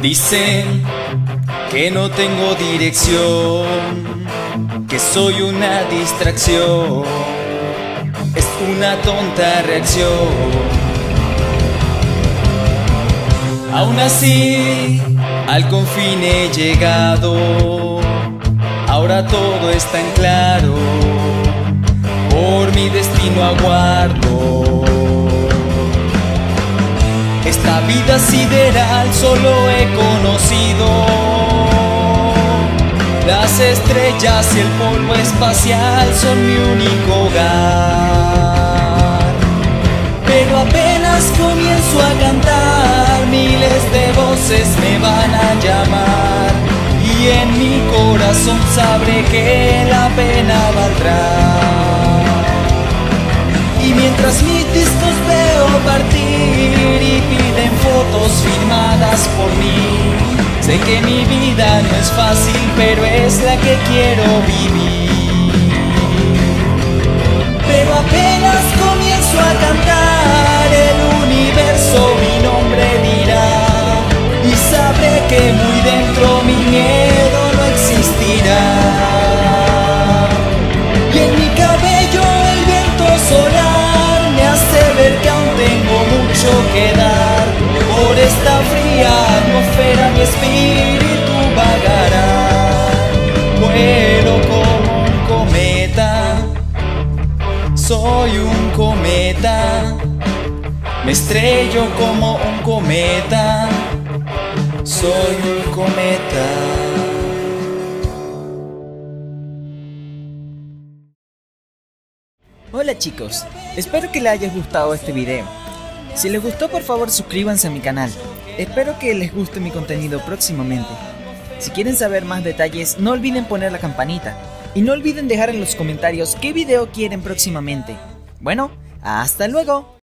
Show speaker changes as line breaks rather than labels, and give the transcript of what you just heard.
Dicen que no tengo dirección, que soy una distracción, es una tonta reacción. Aún así, al confín he llegado, ahora todo está en claro, por mi destino aguardo. Esta vida sideral solo he conocido las estrellas y el polvo espacial son mi único hogar. Pero apenas comienzo a cantar, miles de voces me van a llamar, y en mi corazón sabré que la pena valdrá. Y mientras mis discos veo partir y piden fotos firmadas por mí, sé que mi vida no es fácil, pero es la que quiero vivir. Pero apenas comienzo a cantar, el universo mi nombre dirá, y sabré que muy dentro mi miedo no existirá. Y en mi cabello el viento solar me hace ver que aún tengo mucho que dar. Por esta fría atmósfera mi espíritu vagará. Vuelo como un cometa, soy un cometa, me estrello como un cometa, soy un cometa.
Hola chicos, espero que les haya gustado este video. Si les gustó, por favor suscríbanse a mi canal. Espero que les guste mi contenido próximamente. Si quieren saber más detalles, no olviden poner la campanita. Y no olviden dejar en los comentarios qué video quieren próximamente. Bueno, hasta luego.